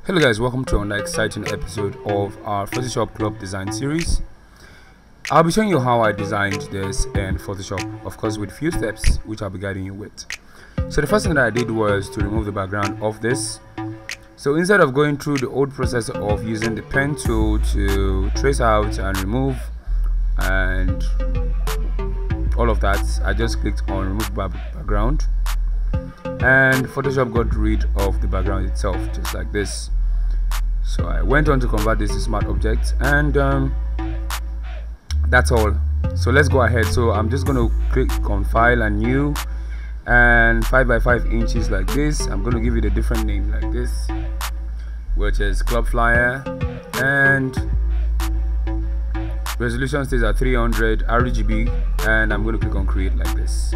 Hello guys, welcome to another exciting episode of our Photoshop Club design series. I'll be showing you how I designed this in Photoshop, of course with few steps which I'll be guiding you with. So the first thing that I did was to remove the background of this. So instead of going through the old process of using the pen tool to trace out and remove and all of that, I just clicked on remove background and Photoshop got rid of the background itself, just like this. So I went on to convert this to smart object, and that's all. So let's go ahead. So I'm just going to click on file and new, and 5 by 5 inches like this. I'm going to give it a different name like this, which is Club Flyer, and resolution stays at 300 RGB, and I'm going to click on create like this.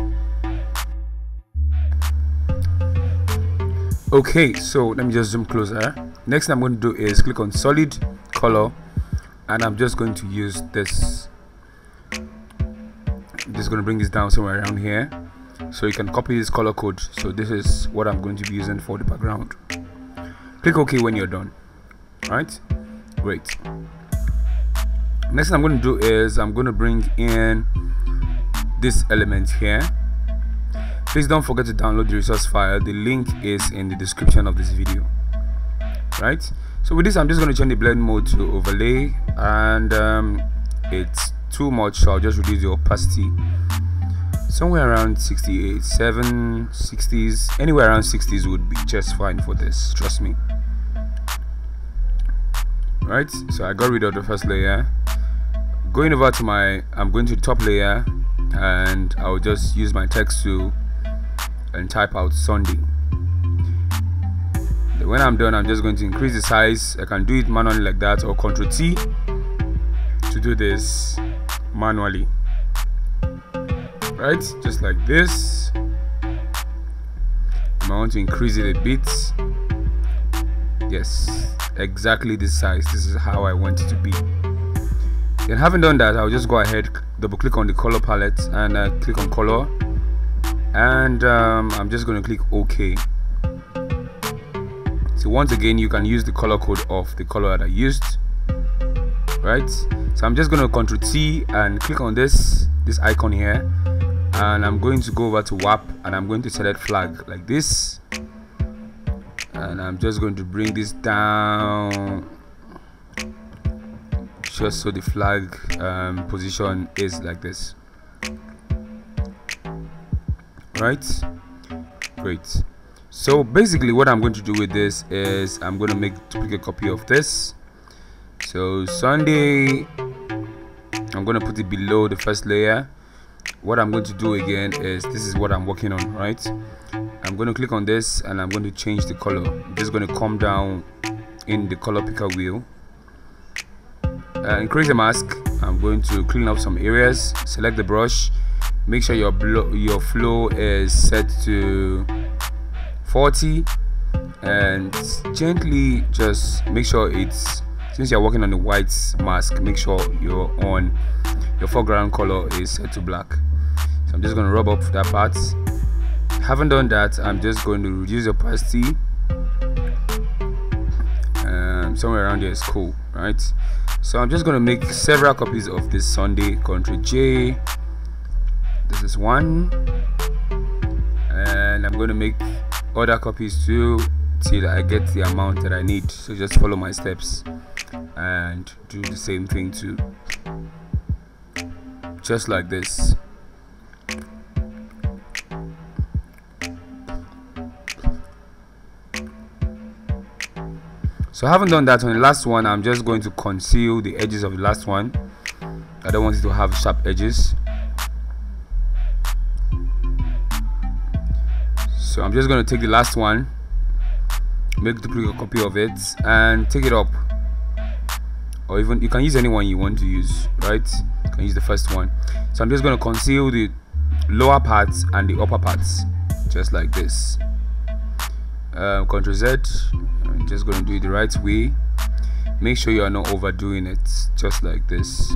Okay, so let me just zoom closer. Next thing I'm going to do is click on solid color, and I'm just going to use this. I'm just going to bring this down somewhere around here so you can copy this color code. So this is what I'm going to be using for the background. Click OK when you're done. Alright, great. Next thing I'm going to do is I'm going to bring in this element here. Please don't forget to download the resource file. The link is in the description of this video. Right, so with this I'm just going to change the blend mode to overlay, and it's too much, so I'll just reduce the opacity somewhere around 68, 7, 60s, anywhere around 60s would be just fine for this, trust me. Right, so I got rid of the first layer. Going over to I'm going to the top layer, and I'll just use my text tool and type out Sunday. When I'm done, I'm just going to increase the size. I can do it manually like that, or Ctrl T to do this manually. Right, just like this. I want to increase it a bit. Yes, exactly this size. This is how I want it to be. Then having done that, I'll just go ahead, double click on the color palette, and click on color, and I'm just going to click OK. So once again, you can use the color code of the color that I used. Right, so I'm just going to Ctrl T and click on this icon here, and I'm going to go over to WAP, and I'm going to select flag like this, and I'm just going to bring this down just so the flag position is like this. Right, great. So basically what I'm going to do with this is I'm going to make a duplicate copy of this. So Sunday, I'm going to put it below the first layer. What I'm going to do again is, this is what I'm working on, right? I'm going to click on this, and I'm going to change the color. I'm just going to come down in the color picker wheel, increase the mask. I'm going to clean up some areas, select the brush, make sure your flow is set to 40, and gently just make sure it's, since you're working on the white mask, make sure your foreground color is set to black. So I'm just going to rub up that part. Having done that, I'm just going to reduce the opacity, somewhere around here is cool, right? So I'm just going to make several copies of this Sunday. Ctrl J, this is one, and I'm going to make other copies too till I get the amount that I need. So just follow my steps and do the same thing too, just like this. So I haven't done that on the last one. I'm just going to conceal the edges of the last one. I don't want it to have sharp edges. So I'm just going to take the last one, make a duplicate copy of it, and take it up. Or even you can use any one you want to use, right? You can use the first one. So I'm just going to conceal the lower parts and the upper parts, just like this. Ctrl Z. I'm just going to do it the right way. Make sure you are not overdoing it, just like this.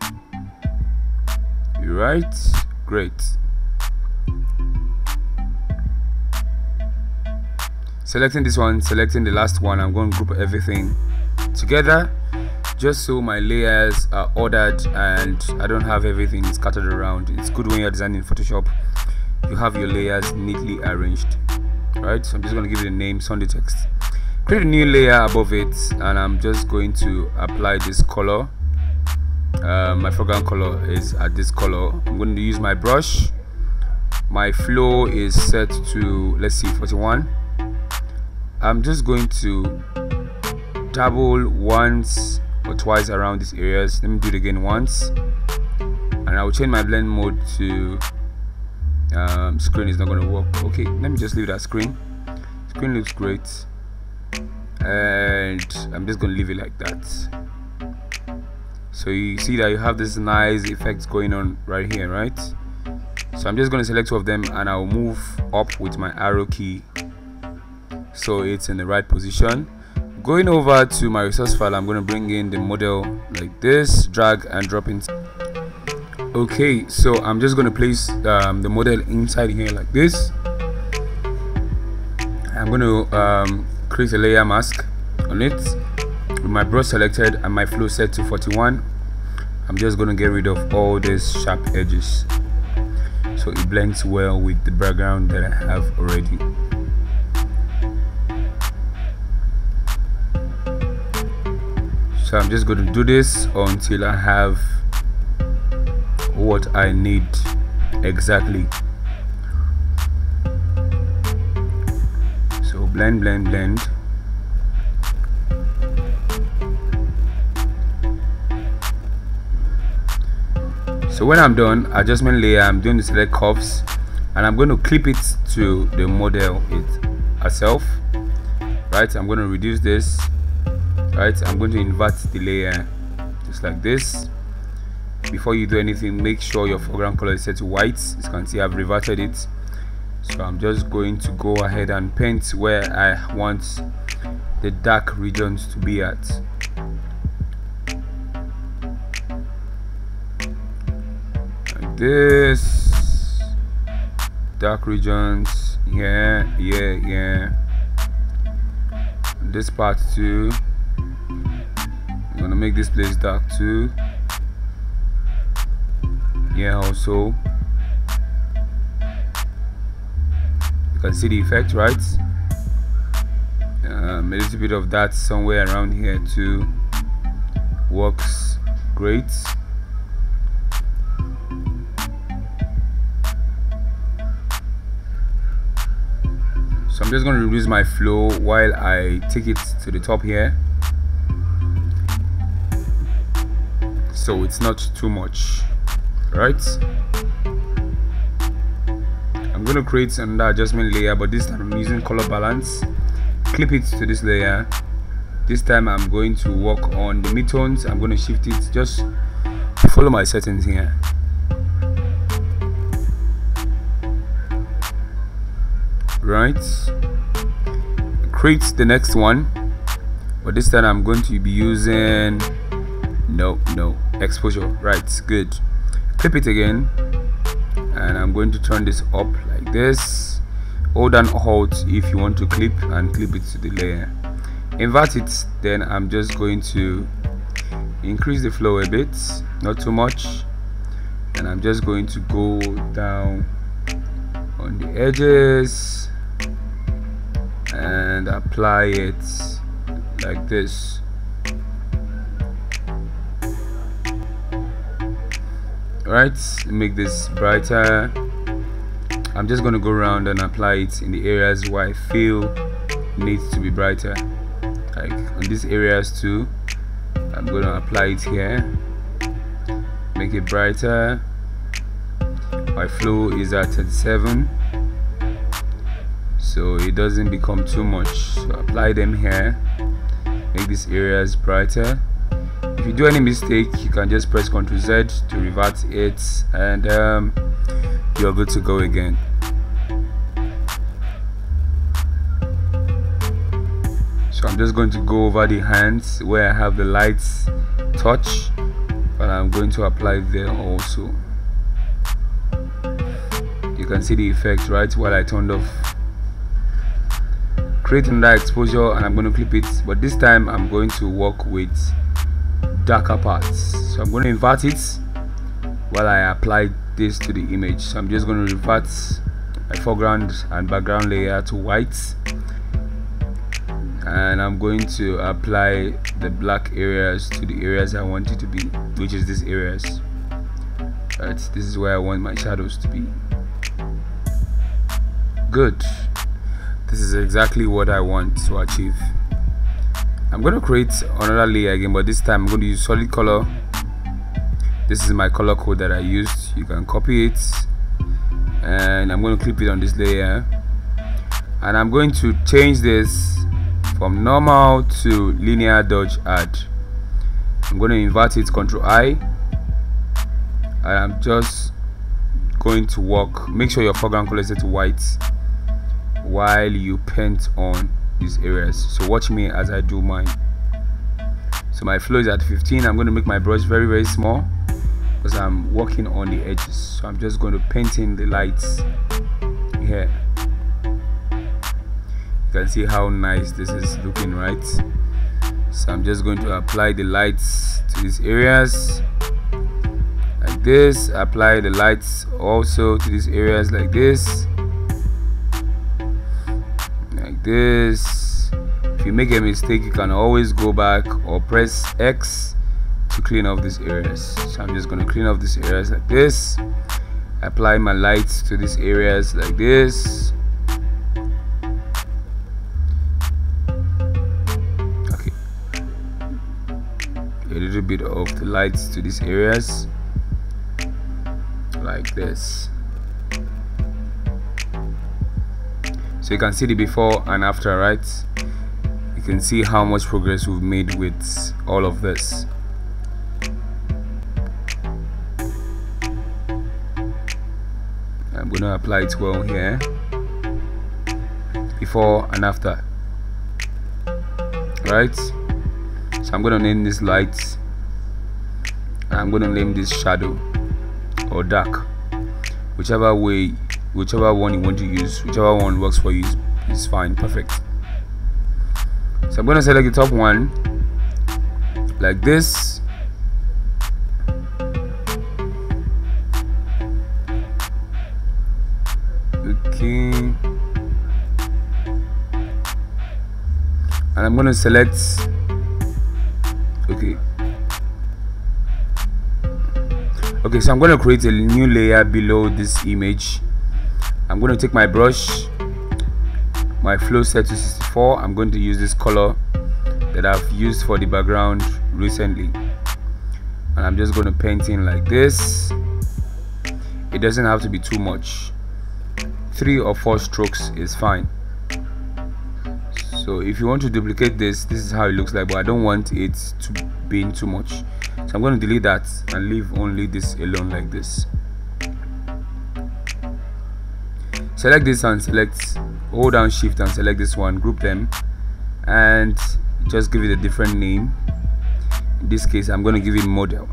Right, great. Selecting this one, selecting the last one, I'm going to group everything together just so my layers are ordered and I don't have everything scattered around. It's good when you're designing in Photoshop, you have your layers neatly arranged. Right, so I'm just going to give it a name, Sunday Text. Create a new layer above it, and I'm just going to apply this color. My foreground color is at this color. I'm going to use my brush. My flow is set to, let's see, 41. I'm just going to dabble once or twice around these areas. Let me do it again once, and I will change my blend mode to screen. Is not going to work. Okay, let me just leave that screen. Screen looks great, and I'm just going to leave it like that. So you see that you have this nice effect going on right here, right? So I'm just going to select two of them, and I'll move up with my arrow key so it's in the right position. Going over to my resource file, I'm going to bring in the model like this, drag and drop in. Okay, so I'm just going to place the model inside here like this. I'm going to create a layer mask on it with my brush selected and my flow set to 41. I'm just going to get rid of all these sharp edges so it blends well with the background that I have already. So I'm just going to do this until I have what I need exactly. So blend, blend, blend. So when I'm done, adjustment layer, I'm doing the select curves, and I'm going to clip it to the model itself. Right, I'm going to reduce this. Right, I'm going to invert the layer just like this. Before you do anything, make sure your foreground color is set to white. As you can see, I've reverted it. So I'm just going to go ahead and paint where I want the dark regions to be at. Like this. Dark regions. Yeah. This part too. I'm gonna make this place dark too. Yeah, also you can see the effect, right? A little bit of that somewhere around here too works great. So I'm just going to reduce my flow while I take it to the top here, so it's not too much. Right, I'm going to create another adjustment layer, but this time I'm using color balance. Clip it to this layer. This time I'm going to work on the midtones. I'm going to shift it, just follow my settings here. Right, create the next one, but this time I'm going to be using no exposure. Right, good. Clip it again, and I'm going to turn this up like this. Hold down Alt if you want to clip, and clip it to the layer. Invert it, then I'm just going to increase the flow a bit, not too much, and I'm just going to go down on the edges and apply it like this. Right, make this brighter. I'm just going to go around and apply it in the areas where I feel needs to be brighter, like on these areas too. I'm going to apply it here, make it brighter. My flow is at 37, so it doesn't become too much. So apply them here, make these areas brighter. If you do any mistake, you can just press Ctrl Z to revert it, and you're good to go again. So I'm just going to go over the hands where I have the light touch, but I'm going to apply there also. You can see the effect, right, while I turned off. create another exposure and I'm going to clip it, but this time I'm going to work with darker parts. So I'm going to invert it while I apply this to the image. So I'm just going to revert my foreground and background layer to white, and I'm going to apply the black areas to the areas I want it to be, which is these areas. Right, this is where I want my shadows to be. Good. This is exactly what I want to achieve. I'm going to create another layer again, but this time I'm going to use solid color. This is my color code that I used. You can copy it, and I'm going to clip it on this layer, and I'm going to change this from normal to linear dodge add. I'm going to invert it, Ctrl I, and I'm just going to work. Make sure your foreground color is set to white while you paint on these areas. So watch me as I do mine. So my flow is at 15. I'm going to make my brush very, very small because I'm working on the edges. So I'm just going to paint in the lights here. You can see how nice this is looking, right? So I'm just going to apply the lights to these areas like this. Apply the lights also to these areas like this. This. If you make a mistake, you can always go back or press X to clean off these areas. So I'm just going to clean off these areas like this. Apply my lights to these areas like this. Okay, a little bit of the lights to these areas like this. So you can see the before and after, right? You can see how much progress we've made with all of this. I'm going to apply it well here, before and after, right? So I'm going to name this light, and I'm going to name this shadow or dark, whichever way, whichever one you want to use, whichever one works for you is fine, perfect. So I'm going to select the top one like this. Okay, and I'm going to select, okay, so I'm going to create a new layer below this image. I'm going to take my brush, my flow set to 64. I'm going to use this color that I've used for the background recently, and I'm just going to paint in like this. It doesn't have to be too much. 3 or 4 strokes is fine. So if you want to duplicate this is how it looks like, but I don't want it to be in too much, so I'm going to delete that and leave only this alone like this. Select this and select, hold down shift and select this one, group them, and just give it a different name. In this case I'm going to give it model,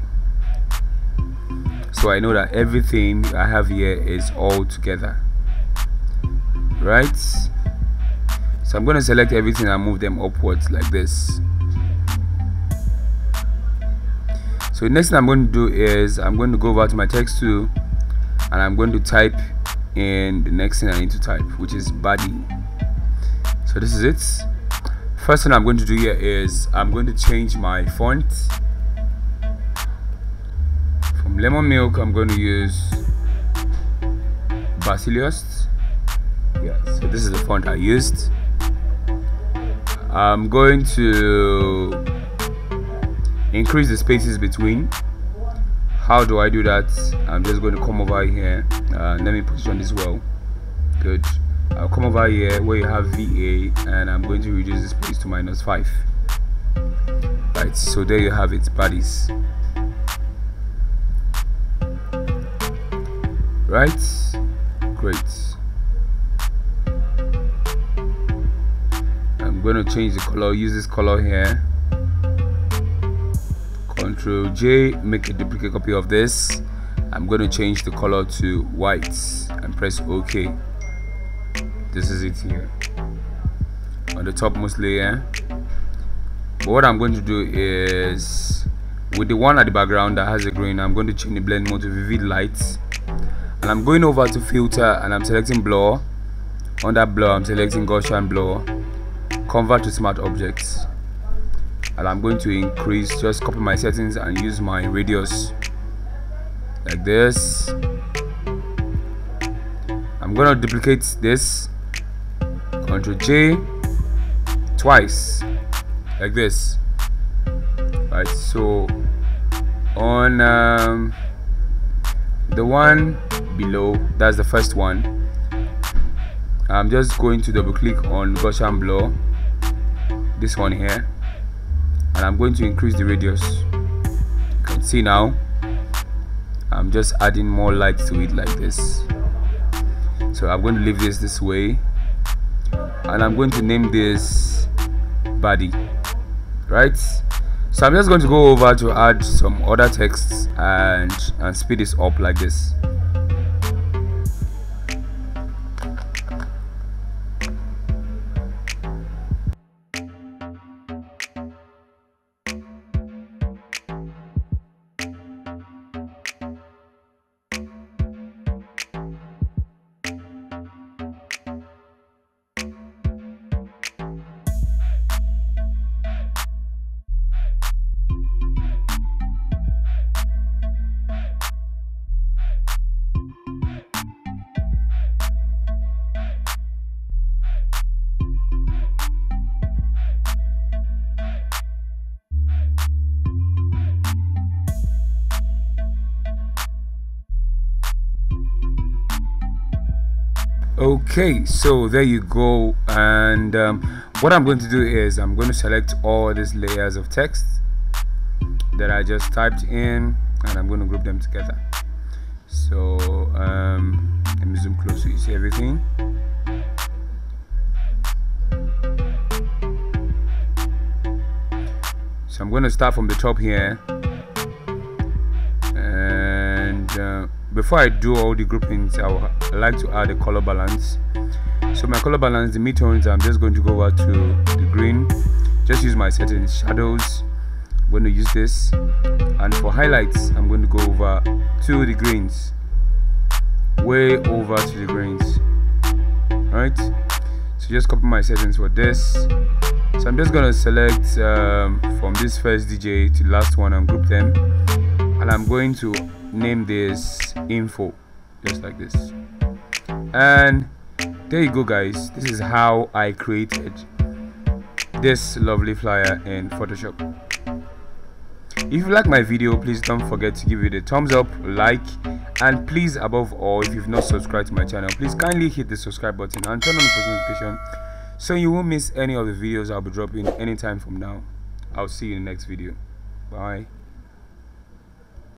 so I know that everything I have here is all together, right? So I'm going to select everything and move them upwards like this. So the next thing I'm going to do is I'm going to go over to my text tool, and I'm going to type in the next thing I need to type, which is body. So this is it. First thing I'm going to do here is I'm going to change my font from Lemon Milk. I'm going to use Basilios. Yeah, so this is the font I used. I'm going to increase the spaces between. How do I do that? I'm just going to come over here, let me position this well. Good. I'll come over here where you have VA, and I'm going to reduce the space to -5. Right, so there you have it, bodies. Right, great. I'm going to change the color, use this color here. Ctrl J, make a duplicate copy of this. I'm going to change the color to white and press OK. This is it here. on the topmost layer. But what I'm going to do is, with the one at the background that has a green, I'm going to change the blend mode to vivid lights, and I'm going over to filter and I'm selecting blur. Under blur I'm selecting Gaussian blur, convert to smart objects, and I'm going to increase, just copy my settings and use my radius like this. I'm gonna duplicate this, Ctrl J twice like this, right? So on the one below, that's the first one, I'm just going to double click on Gaussian blur, this one here, and I'm going to increase the radius. You can see now I'm just adding more light to it like this. So I'm going to leave this way, and I'm going to name this body, right? So I'm just going to go over to add some other texts and speed this up like this. Okay, so there you go. And what I'm going to do is I'm going to select all these layers of text that I just typed in, and I'm going to group them together. So let me zoom close so you see everything. So I'm going to start from the top here, and before I do all the groupings, I would like to add a color balance. So my color balance, the midtones, I'm just going to go over to the green, just use my settings, shadows, I'm going to use this, and for highlights I'm going to go over to the greens, way over to the greens. Alright, so just copy my settings for this. So I'm just going to select from this first DJ to the last one and group them, and I'm going to name this info, just like this. And there you go, guys. This is how I created this lovely flyer in Photoshop. If you like my video, please don't forget to give it a thumbs up, like, and please, above all, if you've not subscribed to my channel, please kindly hit the subscribe button and turn on the post notification so you won't miss any of the videos I'll be dropping anytime from now. I'll see you in the next video. Bye.